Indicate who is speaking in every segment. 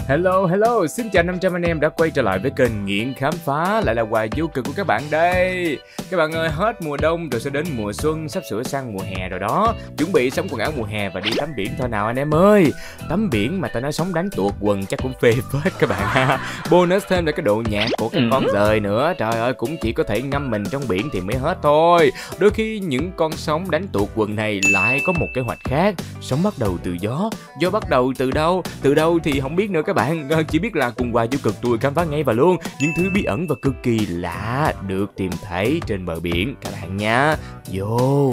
Speaker 1: Hello, hello, xin chào 500 anh em đã quay trở lại với kênh Nghiện Khám Phá, lại là quà vô cực của các bạn đây. Các bạn ơi, hết mùa đông rồi sẽ đến mùa xuân, sắp sửa sang mùa hè rồi đó. Chuẩn bị sắm quần áo mùa hè và đi tắm biển thôi nào anh em ơi. Tắm biển mà ta nói sống đánh tuột quần chắc cũng phê phết các bạn ha. Bonus thêm là cái độ nhạt của các con dời nữa. Trời ơi, cũng chỉ có thể ngâm mình trong biển thì mới hết thôi. Đôi khi những con sóng đánh tuột quần này lại có một kế hoạch khác. Sóng bắt đầu từ gió, gió bắt đầu từ đâu? Từ đâu thì không biết nữa các bạn, chỉ biết là cùng quà vô cực tôi khám phá ngay và luôn những thứ bí ẩn và cực kỳ lạ được tìm thấy trên bờ biển các bạn nha. Vô.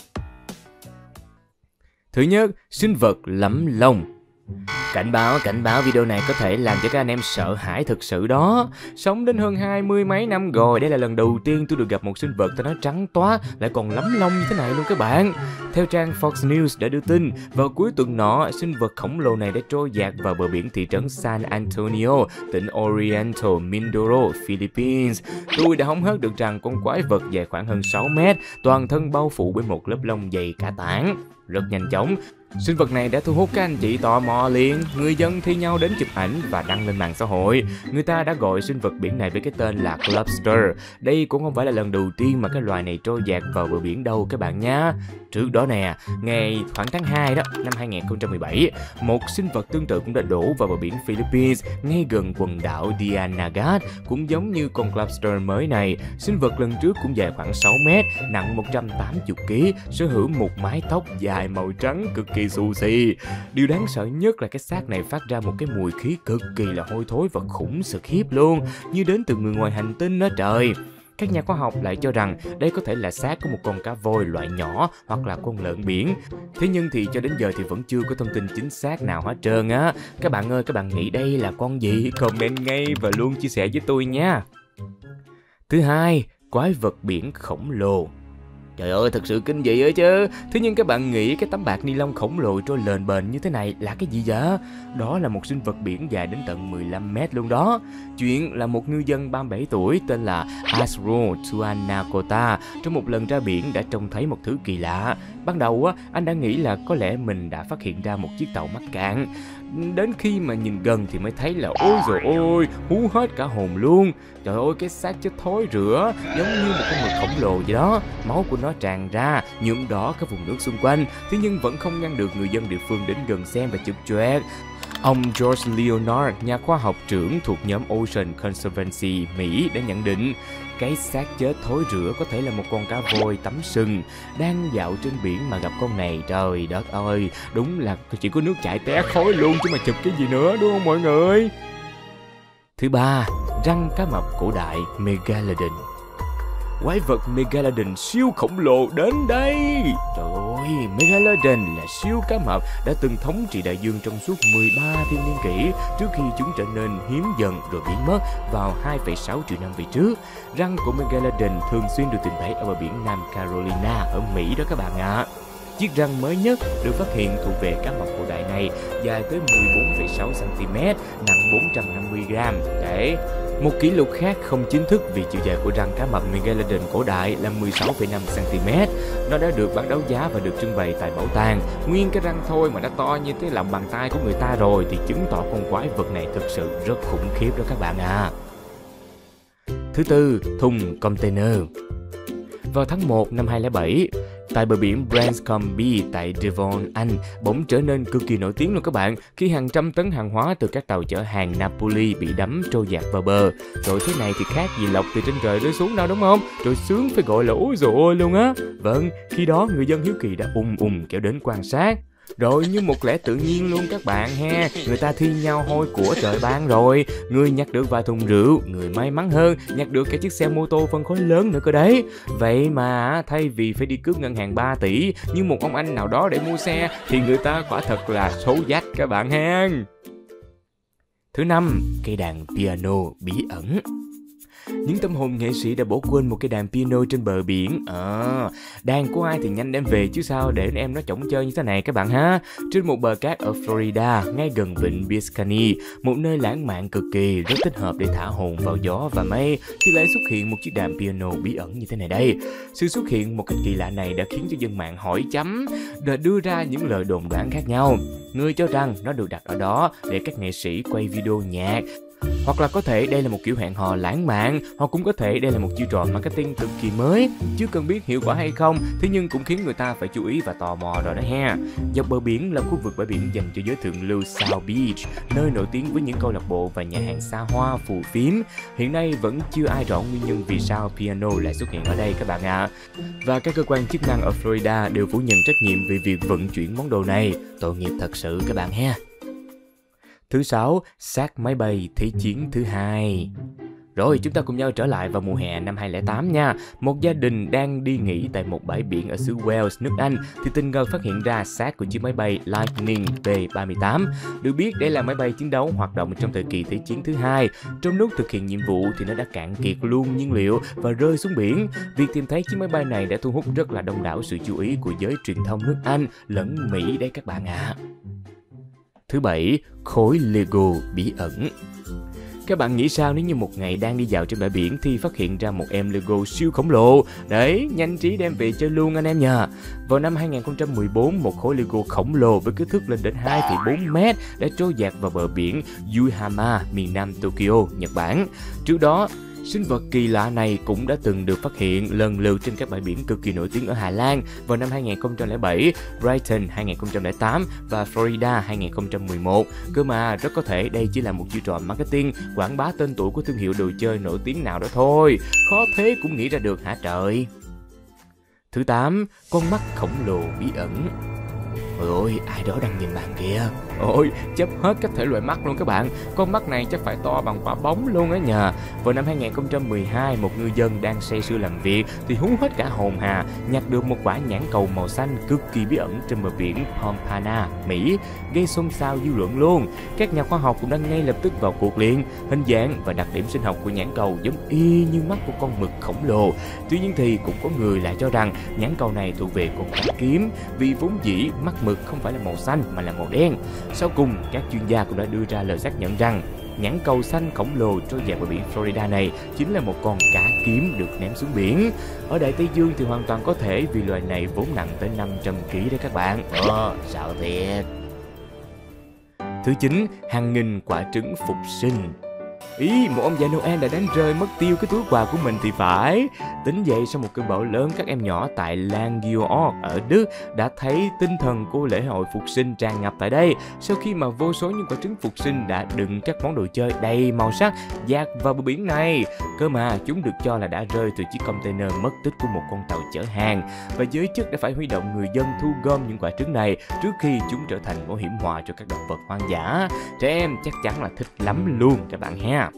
Speaker 1: Thứ nhất, sinh vật lẫm lông. Cảnh báo video này có thể làm cho các anh em sợ hãi thực sự đó. Sống đến hơn 20 mấy năm rồi, đây là lần đầu tiên tôi được gặp một sinh vật ta nói trắng toát lại còn lẫm lông như thế này luôn các bạn. Theo trang Fox News đã đưa tin, vào cuối tuần nọ, sinh vật khổng lồ này đã trôi dạt vào bờ biển thị trấn San Antonio, tỉnh Oriental Mindoro, Philippines. Tôi đã hóng hớt được rằng con quái vật dài khoảng hơn 6 mét, toàn thân bao phủ bởi một lớp lông dày cả tảng. Rất nhanh chóng, sinh vật này đã thu hút các anh chị tò mò liền. Người dân thi nhau đến chụp ảnh và đăng lên mạng xã hội. Người ta đã gọi sinh vật biển này với cái tên là Clubster. Đây cũng không phải là lần đầu tiên mà cái loài này trôi dạt vào bờ biển đâu các bạn nhé. Trước đó nè, ngày khoảng tháng 2 đó, năm 2017, một sinh vật tương tự cũng đã đổ vào bờ biển Philippines ngay gần quần đảo Dianagat. Cũng giống như con Clubster mới này, sinh vật lần trước cũng dài khoảng 6 mét, nặng 180 kg, sở hữu một mái tóc dài màu trắng cực kỳ xù xì. Điều đáng sợ nhất là cái xác này phát ra một cái mùi khí cực kỳ là hôi thối và khủng khiếp luôn, như đến từ người ngoài hành tinh đó trời. Các nhà khoa học lại cho rằng đây có thể là xác của một con cá voi loại nhỏ hoặc là con lợn biển. Thế nhưng thì cho đến giờ thì vẫn chưa có thông tin chính xác nào hết trơn á. Các bạn ơi, các bạn nghĩ đây là con gì? Comment ngay và luôn chia sẻ với tôi nha. Thứ hai, quái vật biển khổng lồ. Trời ơi, thật sự kinh dị ấy chứ. Thế nhưng các bạn nghĩ cái tấm bạc ni lông khổng lồ trôi lềnh bềnh như thế này là cái gì vậy? Đó là một sinh vật biển dài đến tận 15 mét luôn đó. Chuyện là một ngư dân 37 tuổi tên là Asro Tuanakota trong một lần ra biển đã trông thấy một thứ kỳ lạ. Ban đầu á, anh đã nghĩ là có lẽ mình đã phát hiện ra một chiếc tàu mắc cạn. Đến khi mà nhìn gần thì mới thấy là ôi dồi ôi, hú hết cả hồn luôn. Trời ơi, cái xác chết thối rữa giống như một con mực khổng lồ vậy đó. Máu của nó tràn ra, nhuộm đỏ các vùng nước xung quanh. Thế nhưng vẫn không ngăn được người dân địa phương đến gần xem và chụp choẹt. Ông George Leonard, nhà khoa học trưởng thuộc nhóm Ocean Conservancy Mỹ đã nhận định cái xác chết thối rữa có thể là một con cá voi tắm sừng đang dạo trên biển mà gặp con này. Trời đất ơi, đúng là chỉ có nước chảy té khói luôn chứ mà chụp cái gì nữa, đúng không mọi người? Thứ ba, răng cá mập cổ đại Megalodon. Quái vật Megalodon siêu khổng lồ đến đây. Trời ơi, Megalodon là siêu cá mập đã từng thống trị đại dương trong suốt 13 thiên niên kỷ trước khi chúng trở nên hiếm dần rồi biến mất vào 2,6 triệu năm về trước. Răng của Megalodon thường xuyên được tìm thấy ở bờ biển Nam Carolina ở Mỹ đó các bạn ạ. Chiếc răng mới nhất được phát hiện thuộc về cá mập cổ đại này dài tới 14,6 cm, nặng 450 g. Đấy. Một kỷ lục khác không chính thức vì chiều dài của răng cá mập Megalodon cổ đại là 16,5 cm. Nó đã được bán đấu giá và được trưng bày tại bảo tàng. Nguyên cái răng thôi mà đã to như cái lòng bàn tay của người ta rồi thì chứng tỏ con quái vật này thực sự rất khủng khiếp đó các bạn ạ. Thứ tư, thùng container. Vào tháng 1 năm 2007, tại bờ biển Branscombe tại Devon, Anh bỗng trở nên cực kỳ nổi tiếng luôn các bạn khi hàng trăm tấn hàng hóa từ các tàu chở hàng Napoli bị đắm trôi dạt vào bờ. Rồi thế này thì khác gì lộc từ trên trời rơi xuống đâu đúng không? Rồi sướng phải gọi là ôi dồi ôi luôn á. Vâng, khi đó người dân hiếu kỳ đã kéo đến quan sát. Rồi như một lẽ tự nhiên luôn các bạn ha, người ta thi nhau hôi của trời ban rồi. Người nhặt được vài thùng rượu, người may mắn hơn nhặt được cả chiếc xe mô tô phân khối lớn nữa cơ đấy. Vậy mà thay vì phải đi cướp ngân hàng 3 tỷ như một ông anh nào đó để mua xe thì người ta quả thật là số dách các bạn ha. Thứ năm, cây đàn piano bí ẩn. Những tâm hồn nghệ sĩ đã bỏ quên một cái đàn piano trên bờ biển. Đàn của ai thì nhanh đem về chứ sao để em nó chổng chơi như thế này các bạn ha. Trên một bờ cát ở Florida, ngay gần vịnh Biscayne, một nơi lãng mạn cực kỳ, rất thích hợp để thả hồn vào gió và mây, thì lại xuất hiện một chiếc đàn piano bí ẩn như thế này đây. Sự xuất hiện một cách kỳ lạ này đã khiến cho dân mạng hỏi chấm, đã đưa ra những lời đồn đoán khác nhau. Người cho rằng nó được đặt ở đó để các nghệ sĩ quay video nhạc, hoặc là có thể đây là một kiểu hẹn hò lãng mạn, hoặc cũng có thể đây là một chiêu trò marketing cực kỳ mới, chưa cần biết hiệu quả hay không, thế nhưng cũng khiến người ta phải chú ý và tò mò rồi đó ha. Dọc bờ biển là khu vực bãi biển dành cho giới thượng lưu South Beach, nơi nổi tiếng với những câu lạc bộ và nhà hàng xa hoa phù phiếm. Hiện nay vẫn chưa ai rõ nguyên nhân vì sao piano lại xuất hiện ở đây các bạn ạ. Và các cơ quan chức năng ở Florida đều phủ nhận trách nhiệm về việc vận chuyển món đồ này. Tội nghiệp thật sự các bạn ha. Thứ 6, xác máy bay Thế chiến thứ 2. Rồi, chúng ta cùng nhau trở lại vào mùa hè năm 2008 nha. Một gia đình đang đi nghỉ tại một bãi biển ở xứ Wales, nước Anh, thì tình cờ phát hiện ra xác của chiếc máy bay Lightning B-38. Được biết, đây là máy bay chiến đấu hoạt động trong thời kỳ Thế chiến thứ 2. Trong lúc thực hiện nhiệm vụ thì nó đã cạn kiệt luôn nhiên liệu và rơi xuống biển. Việc tìm thấy chiếc máy bay này đã thu hút rất là đông đảo sự chú ý của giới truyền thông nước Anh lẫn Mỹ đấy các bạn ạ. Thứ 7, khối Lego bí ẩn. Các bạn nghĩ sao nếu như một ngày đang đi dạo trên bãi biển thì phát hiện ra một em Lego siêu khổng lồ? Đấy, nhanh trí đem về chơi luôn anh em nha. Vào năm 2014, một khối Lego khổng lồ với kích thước lên đến 2,4 mét đã trôi dạt vào bờ biển Yokohama, miền nam Tokyo, Nhật Bản. Trước đó, sinh vật kỳ lạ này cũng đã từng được phát hiện lần lượt trên các bãi biển cực kỳ nổi tiếng ở Hà Lan vào năm 2007, Brighton 2008 và Florida 2011. Cơ mà rất có thể đây chỉ là một chiêu trò marketing quảng bá tên tuổi của thương hiệu đồ chơi nổi tiếng nào đó thôi. Khó thế cũng nghĩ ra được hả trời. Thứ 8, con mắt khổng lồ bí ẩn. Ôi, ai đó đang nhìn bạn kìa. Ôi, chấp hết các thể loại mắt luôn các bạn. Con mắt này chắc phải to bằng quả bóng luôn á nhờ. Vào năm 2012, một ngư dân đang say sưa làm việc thì hú hết cả hồn hà, nhặt được một quả nhãn cầu màu xanh cực kỳ bí ẩn trên bờ biển Pompana, Mỹ, gây xôn xao dư luận luôn. Các nhà khoa học cũng đã ngay lập tức vào cuộc liền. Hình dạng và đặc điểm sinh học của nhãn cầu giống y như mắt của con mực khổng lồ. Tuy nhiên thì cũng có người lại cho rằng nhãn cầu này thuộc về con cá kiếm, vì vốn dĩ mắt mực không phải là màu xanh mà là màu đen. Sau cùng, các chuyên gia cũng đã đưa ra lời xác nhận rằng nhãn cầu xanh khổng lồ trôi dạt vào biển Florida này chính là một con cá kiếm được ném xuống biển. Ở Đại Tây Dương thì hoàn toàn có thể vì loài này vốn nặng tới 500 kg đấy các bạn. Sợ thiệt. Thứ 9, hàng nghìn quả trứng phục sinh. Một ông già Noel đã đánh rơi mất tiêu cái túi quà của mình thì phải. Tính vậy, sau một cơn bão lớn, các em nhỏ tại Langgeorg ở Đức đã thấy tinh thần của lễ hội phục sinh tràn ngập tại đây. Sau khi mà vô số những quả trứng phục sinh đã đựng các món đồ chơi đầy màu sắc dạt vào bờ biển này. Cơ mà chúng được cho là đã rơi từ chiếc container mất tích của một con tàu chở hàng, và giới chức đã phải huy động người dân thu gom những quả trứng này trước khi chúng trở thành mối hiểm họa cho các động vật hoang dã. Trẻ em chắc chắn là thích lắm luôn các bạn ha.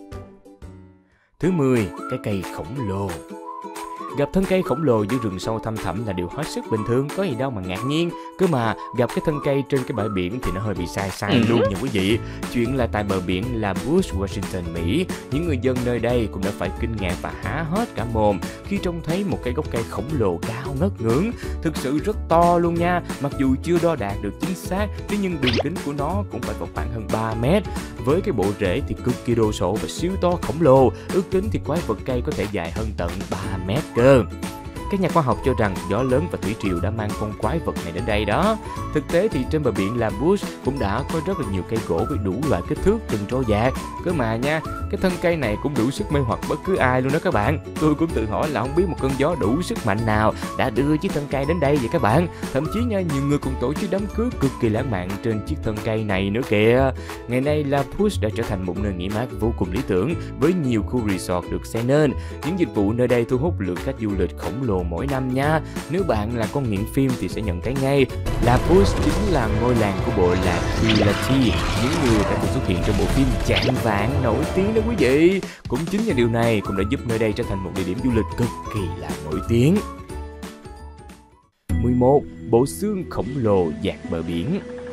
Speaker 1: Thứ 10, cái cây khổng lồ. Gặp thân cây khổng lồ giữa rừng sâu thăm thẳm là điều hết sức bình thường, có gì đâu mà ngạc nhiên. Cơ mà gặp cái thân cây trên cái bãi biển thì nó hơi bị sai luôn nha quý vị. Chuyện là tại bờ biển là Bush, Washington, Mỹ, những người dân nơi đây cũng đã phải kinh ngạc và há hết cả mồm khi trông thấy một cái gốc cây khổng lồ cao ngất ngưỡng, thực sự rất to luôn nha. Mặc dù chưa đo đạc được chính xác, thế nhưng đường kính của nó cũng phải vào khoảng hơn 3 mét. Với cái bộ rễ thì cực kỳ đồ sộ và siêu to khổng lồ, ước tính thì quái vật cây có thể dài hơn tận 3 mét cơ. Các nhà khoa học cho rằng gió lớn và thủy triều đã mang con quái vật này đến đây đó. Thực tế thì trên bờ biển La Bush cũng đã có rất là nhiều cây gỗ với đủ loại kích thước từng trôi dạt. Cơ mà nha, cái thân cây này cũng đủ sức mê hoặc bất cứ ai luôn đó các bạn. Tôi cũng tự hỏi là không biết một cơn gió đủ sức mạnh nào đã đưa chiếc thân cây đến đây vậy các bạn. Thậm chí nha, nhiều người còn tổ chức đám cưới cực kỳ lãng mạn trên chiếc thân cây này nữa kìa. Ngày nay La Bush đã trở thành một nơi nghỉ mát vô cùng lý tưởng với nhiều khu resort được xây nên. Những dịch vụ nơi đây thu hút lượng khách du lịch khổng lồ mỗi năm nha. Nếu bạn là con nghiện phim thì sẽ nhận thấy ngay, La Bush chính là ngôi làng của bộ lạc Pilati, những người đã từng xuất hiện trong bộ phim Chạng Vạng nổi tiếng đó quý vị. Cũng chính nhờ điều này cũng đã giúp nơi đây trở thành một địa điểm du lịch cực kỳ là nổi tiếng. 11. Bộ xương khổng lồ dạt bờ biển.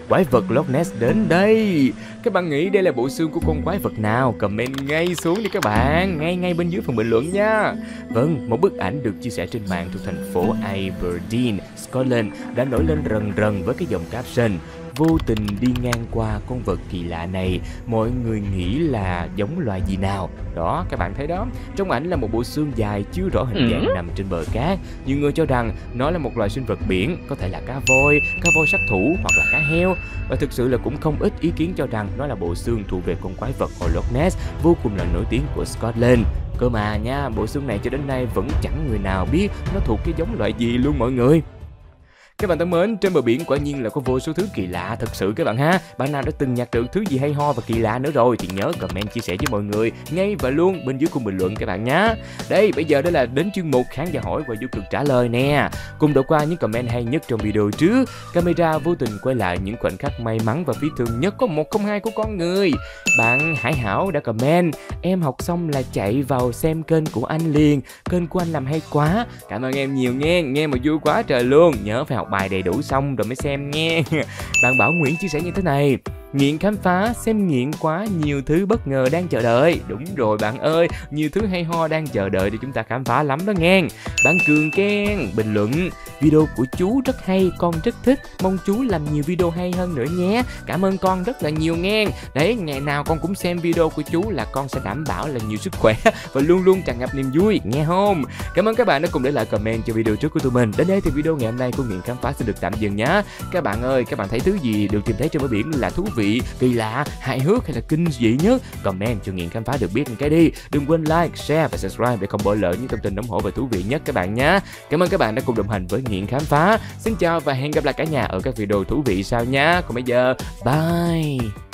Speaker 1: quái vật Loch Ness đến đây. Các bạn nghĩ đây là bộ xương của con quái vật nào? Comment ngay xuống đi các bạn, ngay bên dưới phần bình luận nha. Vâng, một bức ảnh được chia sẻ trên mạng thuộc thành phố Aberdeen, Scotland đã nổi lên rần rần với cái dòng caption: vô tình đi ngang qua con vật kỳ lạ này, mọi người nghĩ là giống loài gì nào? Đó, các bạn thấy đó, trong ảnh là một bộ xương dài chưa rõ hình dạng nằm trên bờ cát. Nhiều người cho rằng nó là một loài sinh vật biển, có thể là cá voi sát thủ hoặc là cá heo. Và thực sự là cũng không ít ý kiến cho rằng nó là bộ xương thuộc về con quái vật Loch Ness vô cùng là nổi tiếng của Scotland. Cơ mà nha, bộ xương này cho đến nay vẫn chẳng người nào biết nó thuộc cái giống loại gì luôn mọi người. Các bạn thân mến, trên bờ biển quả nhiên là có vô số thứ kỳ lạ thật sự các bạn ha. Bạn nào đã từng nhặt được thứ gì hay ho và kỳ lạ nữa rồi thì nhớ comment chia sẻ với mọi người ngay và luôn bên dưới khung bình luận các bạn nhé. Đây, bây giờ đó là đến chuyên mục khán giả hỏi và vô cực trả lời nè. Cùng đọc qua những comment hay nhất trong video trước. Camera vô tình quay lại những khoảnh khắc may mắn và phi thường nhất có 102 của con người. Bạn Hải Hảo đã comment: em học xong là chạy vào xem kênh của anh liền. Kênh của anh làm hay quá. Cảm ơn em nhiều nghe mà vui quá trời luôn. Nhớ phải học bài đầy đủ xong rồi mới xem nghe. Bạn Bảo Nguyễn chia sẻ như thế này: nghiện khám phá, xem nghiện quá, nhiều thứ bất ngờ đang chờ đợi. Đúng rồi bạn ơi, nhiều thứ hay ho đang chờ đợi để chúng ta khám phá lắm đó nghe. Bạn Cường Ken bình luận: video của chú rất hay, con rất thích, mong chú làm nhiều video hay hơn nữa nhé. Cảm ơn con rất là nhiều nghe. Đấy, ngày nào con cũng xem video của chú là con sẽ đảm bảo là nhiều sức khỏe và luôn luôn tràn ngập niềm vui, nghe không? Cảm ơn các bạn đã cùng để lại comment cho video trước của tụi mình. Đến đây thì video ngày hôm nay của Nghiện Khám Phá sẽ được tạm dừng nhé. Các bạn ơi, các bạn thấy thứ gì được tìm thấy trên bờ biển là thú vị, kỳ lạ, hài hước hay là kinh dị nhất? Comment cho Nghiện Khám Phá được biết một cái đi. Đừng quên like, share và subscribe để không bỏ lỡ những thông tin nóng hổi và thú vị nhất các bạn nhé. Cảm ơn các bạn đã cùng đồng hành với Nghiện Khám Phá. Xin chào và hẹn gặp lại cả nhà ở các video thú vị sau nhé. Còn bây giờ, bye.